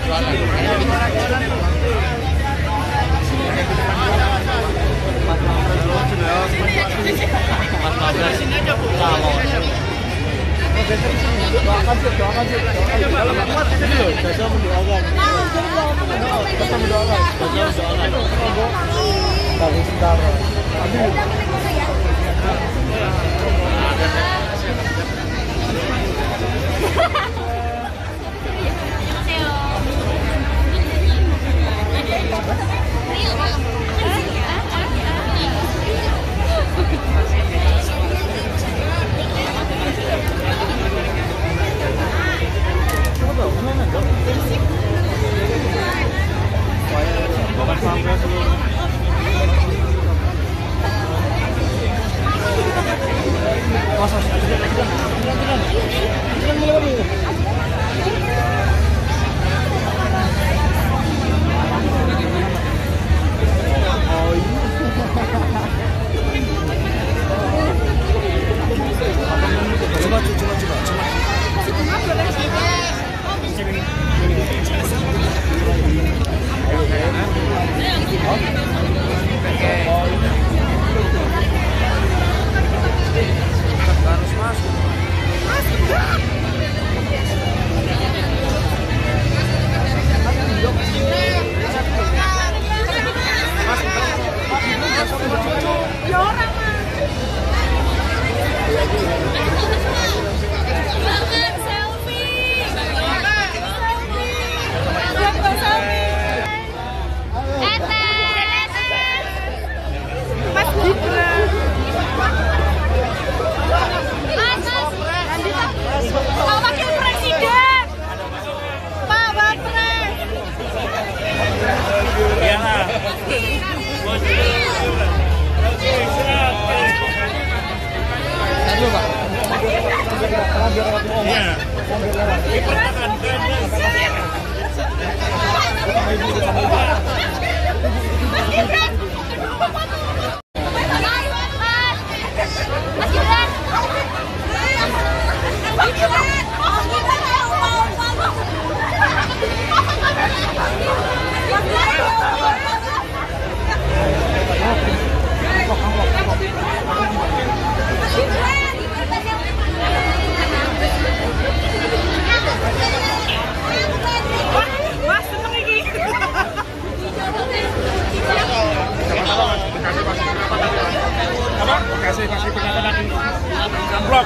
kasih penonton di amplop.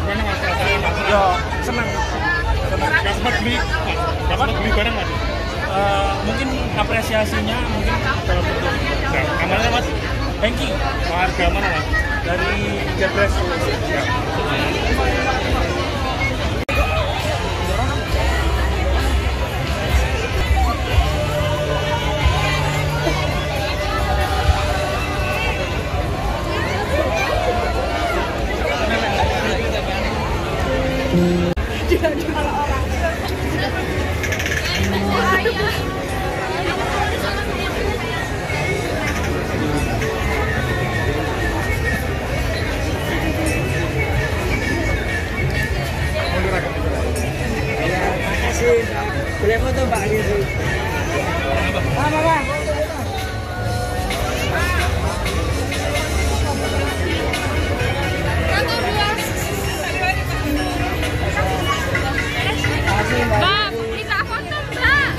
Ya senang. Gak sempat beli barang mas. Mungkin apresiasinya mungkin kalau bentuk namanya mas Hengki, warga mana mas? Dari Jabres. Ya. Boleh foto Mbak gitu. Apa? Mbak, minta foto Mbak.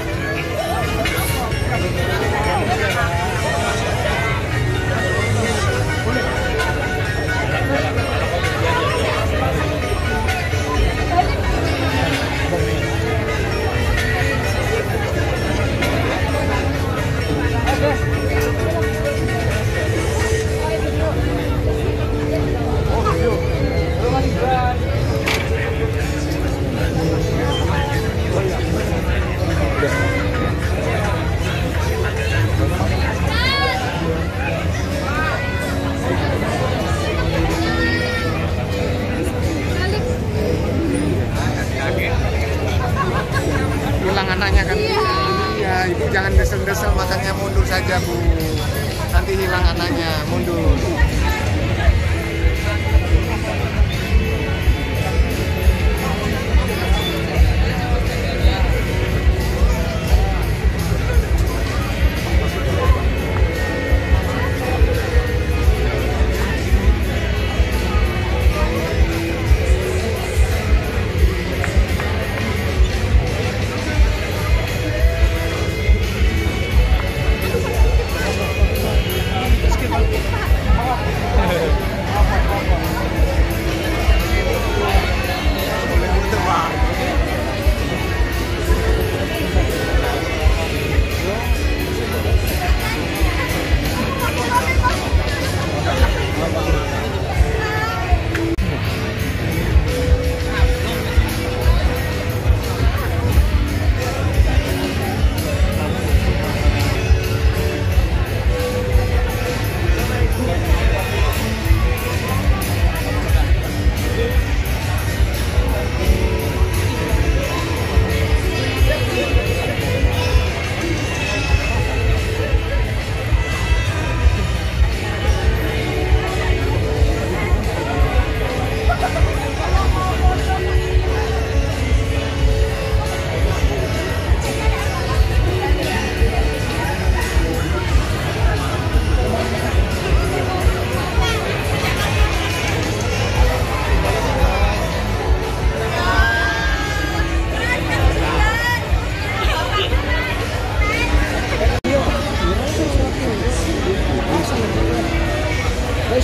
Hilang anaknya kan? Iya, ibu jangan desel-desel, makanya mundur saja Bu. Nanti hilang anaknya, mundur.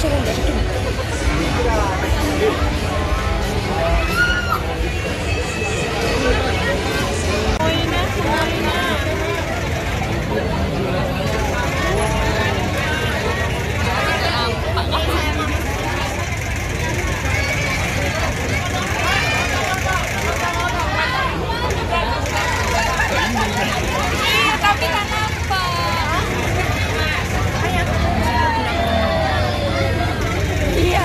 Tapi kan nampak. Iya.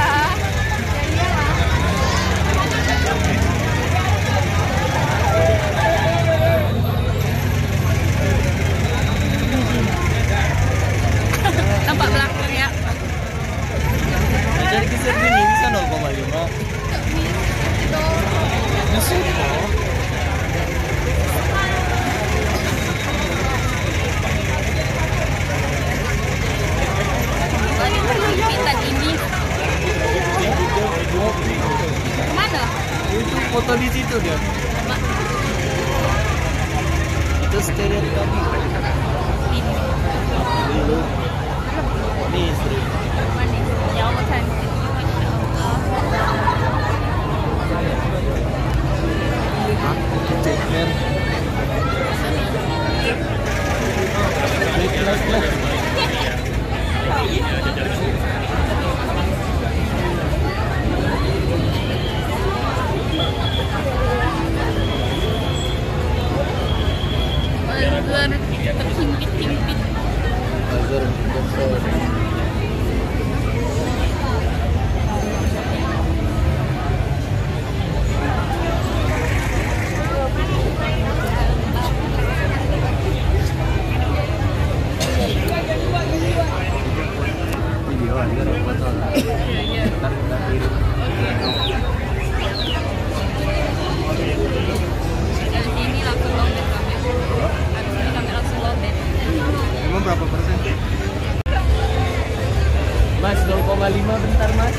Nampak belakang ya. Dari kisah ini bisa 0,5. Masuk. Tadi perhimpitan ini. Mana? Itu foto di situ dia. Itu stereo kami. Ini istri. Ya Allah cantik. Cekmen. Terhimpit-himpit. Agar besar. Video ada foto. Ntar kita kirim. Dari sini langsung lobet kami. Habis ini kami langsung lobet. Emang berapa persen? Mas 0,5 bentar mas.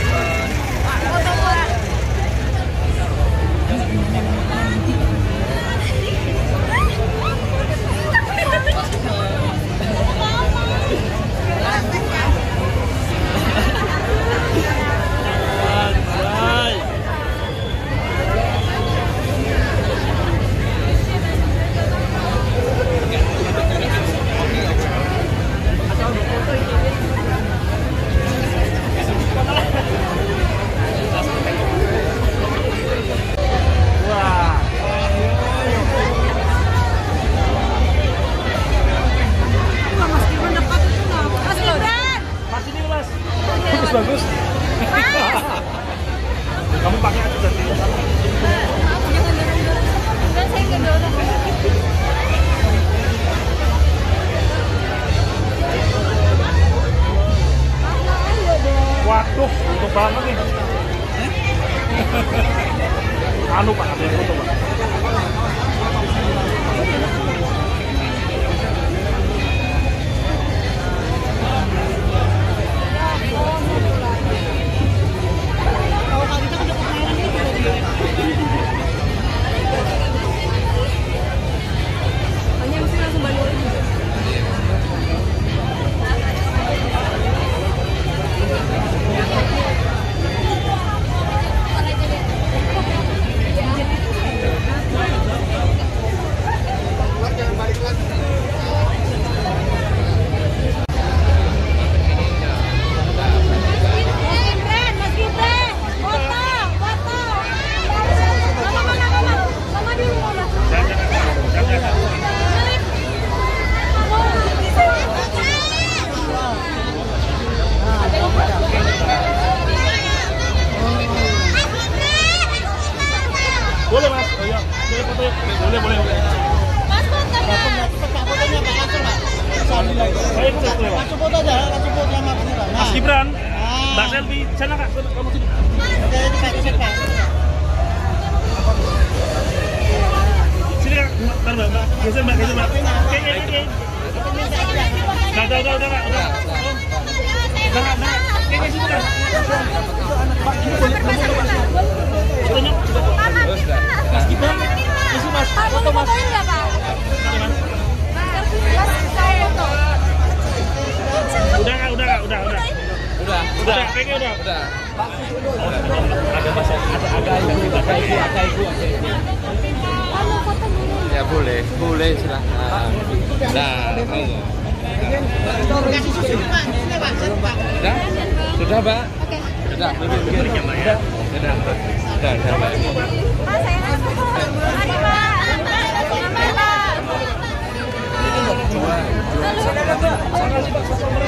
Bagus. Kamu pakai aja tadi. Dan saya kedorong. Waduh, untuk banget nih. Anu Pak, ada foto Pak. Hanya mesti langsung balik lagi. Jangan balik lagi. Mas Gibran, foto. Mama dulu mama. Boleh Mas, oh iya, boleh foto ya? Boleh. Mas foto Mas. Fotonya Pak langsung Pak. Saya ikut boleh Pak. Langsung foto aja, langsung foto sama Mas Gibran. Mas Gibran, Mbak Selvi, sana Kak, kamu sini. Sini Kak, bentar Mbak, geser Mbak. Oke. Udah Kak, udah. Oke, sini Kak. Pak, ini boleh fotonya. Mas Gibran, isi Mas, foto Mas. Enggak, Pak? Oke, Mas. Mas, saya foto. Udah Kak, udah. Udah. KTP-nya udah. Udah. Ada ibu. Ya boleh silahkan. Nah, Kasih susu Pak, di sini Pak, satu Pak. Sudah, Mbak? Oke. Sudah, Sudah, Mbak. Sudah, Mbak. Pak, saya ada Pak. Ada Pak.